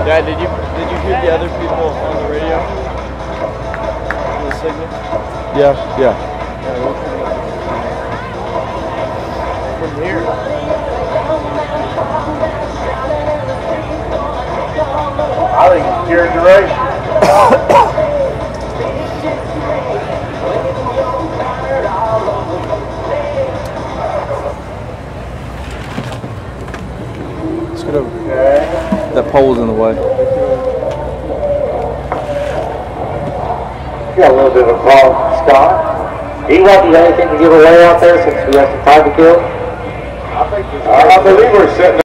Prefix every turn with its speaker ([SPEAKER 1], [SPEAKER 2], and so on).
[SPEAKER 1] Dad, did you hear the other people on the radio? The signal?
[SPEAKER 2] Yeah.
[SPEAKER 1] From here.
[SPEAKER 3] I think it's pure duration.
[SPEAKER 2] Let's get over. That pole's in the way.
[SPEAKER 4] Got a little bit of a problem, Scott. Do you want anything to give away out there since we have some time to kill?
[SPEAKER 3] I believe we're setting